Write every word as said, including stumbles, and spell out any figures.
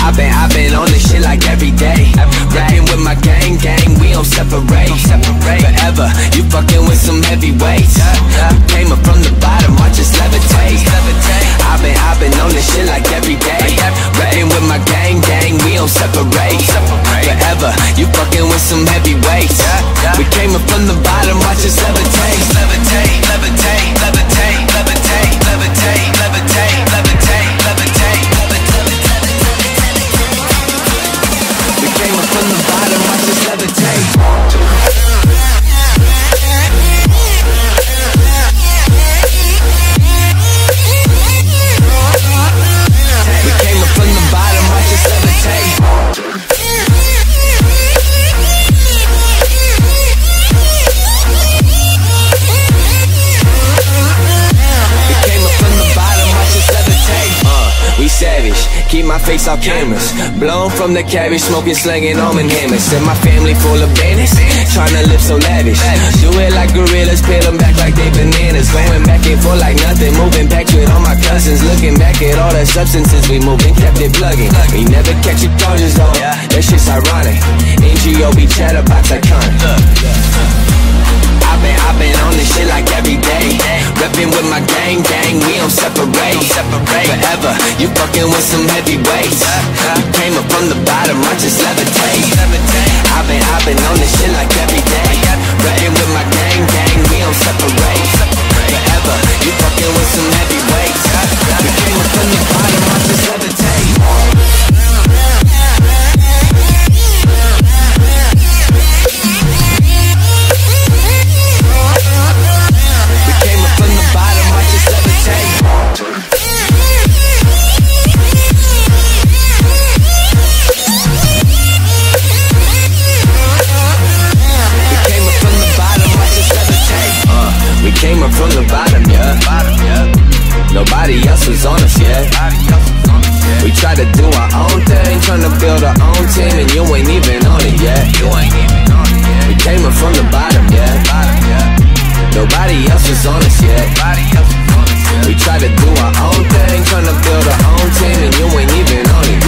I've been, I've been on this shit like every day. Rapping with my gang, gang, we don't separate. Forever, you fucking with some heavyweights. Came up from the bottom, watch us levitate. I've been, I've been on this shit like every day. Rapping with my gang, gang, we don't separate. Forever, you fucking with some heavyweights. We came up from the bottom, watch us levitate. Levitate, levitate, levitate, levitate, levitate, levitate, levitate, levitate, levitate. We came up from the bottom, watch us levitate. Keep my face off cameras, blown from the cabbage, smoking, slanging almond hammers. And my family full of bandits, tryna live so lavish. Do it like gorillas, peel them back like they bananas. Going back and forth like nothing, moving back with all my cousins. Looking back at all the substances we moving, kept it plugging. We never catch your charges though, that shit's ironic. N G O B chatterbox iconic. I've been, I've been on this shit like every day. Reppin' with my gang, gang, we don't separate. Forever, you fucking with some heavyweights. You came up from the bottom, I just levitate. I've been, I've been on this shit like every day. Reppin' with my gang, gang, we don't separate. Forever, you fucking with some heavyweights. You came up from the bottom, I just levitate. Came up from the bottom, yeah. Nobody else was on us, yeah. We tried to do our own thing, tryna build our own team, and you ain't even on it yet. We came up from the bottom, yeah. Nobody else was on us yet. We tried to do our own thing, tryna build our own team, and you ain't even on it